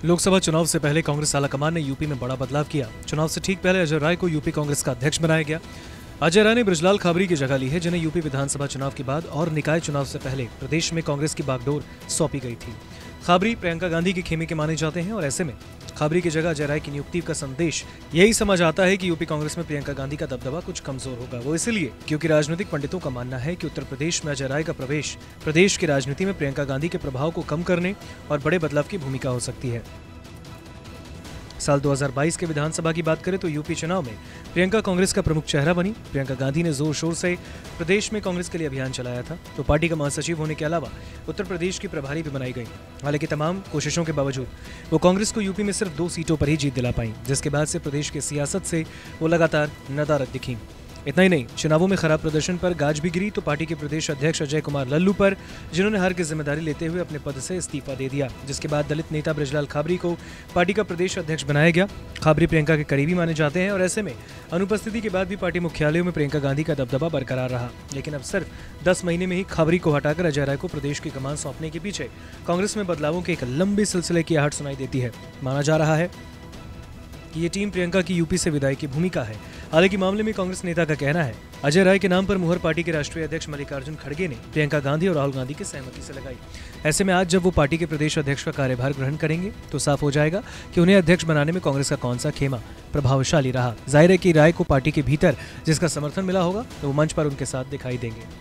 लोकसभा चुनाव से पहले कांग्रेस आलाकमान ने यूपी में बड़ा बदलाव किया। चुनाव से ठीक पहले अजय राय को यूपी कांग्रेस का अध्यक्ष बनाया गया। अजय राय ने बृजलाल खाबरी की जगह ली है, जिन्हें यूपी विधानसभा चुनाव के बाद और निकाय चुनाव से पहले प्रदेश में कांग्रेस की बागडोर सौंपी गई थी। खाबरी प्रियंका गांधी के खेमे के माने जाते हैं और ऐसे में खाबरी की जगह अजय राय की नियुक्ति का संदेश यही समझ आता है कि यूपी कांग्रेस में प्रियंका गांधी का दबदबा कुछ कमजोर होगा। वो इसलिए क्योंकि राजनीतिक पंडितों का मानना है कि उत्तर प्रदेश में अजय राय का प्रवेश प्रदेश की राजनीति में प्रियंका गांधी के प्रभाव को कम करने और बड़े बदलाव की भूमिका हो सकती है। साल 2022 के विधानसभा की बात करें तो यूपी चुनाव में प्रियंका कांग्रेस का प्रमुख चेहरा बनी। प्रियंका गांधी ने जोर शोर से प्रदेश में कांग्रेस के लिए अभियान चलाया था, तो पार्टी का महासचिव होने के अलावा उत्तर प्रदेश की प्रभारी भी बनाई गई। हालांकि तमाम कोशिशों के बावजूद वो कांग्रेस को यूपी में सिर्फ 2 सीटों पर ही जीत दिला पाई, जिसके बाद से प्रदेश की सियासत से वो लगातार नदारद दिखी। इतना ही नहीं, चुनावों में खराब प्रदर्शन पर गाज भी गिरी तो पार्टी के प्रदेश अध्यक्ष अजय कुमार लल्लू पर, जिन्होंने हार की जिम्मेदारी लेते हुए अपने पद से इस्तीफा दे दिया, जिसके बाद दलित नेता बृजलाल खाबरी को पार्टी का प्रदेश अध्यक्ष बनाया गया। खाबरी प्रियंका के करीबी माने जाते हैं और ऐसे में अनुपस्थिति के बाद भी पार्टी मुख्यालयों में प्रियंका गांधी का दबदबा बरकरार रहा। लेकिन अब सिर्फ 10 महीने में ही खाबरी को हटाकर अजय राय को प्रदेश की कमान सौंपने के पीछे कांग्रेस में बदलावों के एक लंबे सिलसिले की आहट सुनाई देती है। माना जा रहा है कि ये टीम प्रियंका की यूपी से विदाई की भूमिका है। हालांकि मामले में कांग्रेस नेता का कहना है अजय राय के नाम पर मुहर पार्टी के राष्ट्रीय अध्यक्ष मल्लिकार्जुन खड़गे ने प्रियंका गांधी और राहुल गांधी की सहमति से लगाई। ऐसे में आज जब वो पार्टी के प्रदेश अध्यक्ष का कार्यभार ग्रहण करेंगे तो साफ हो जाएगा कि उन्हें अध्यक्ष बनाने में कांग्रेस का कौन सा खेमा प्रभावशाली रहा। जाहिर है कि राय को पार्टी के भीतर जिसका समर्थन मिला होगा तो वो मंच पर उनके साथ दिखाई देंगे।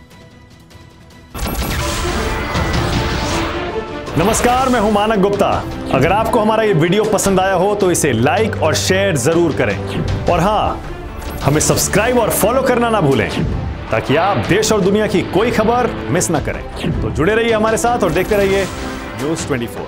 नमस्कार, मैं हूं मानक गुप्ता। अगर आपको हमारा ये वीडियो पसंद आया हो तो इसे लाइक और शेयर जरूर करें, और हाँ, हमें सब्सक्राइब और फॉलो करना ना भूलें ताकि आप देश और दुनिया की कोई खबर मिस ना करें। तो जुड़े रहिए हमारे साथ और देखते रहिए न्यूज़ 24।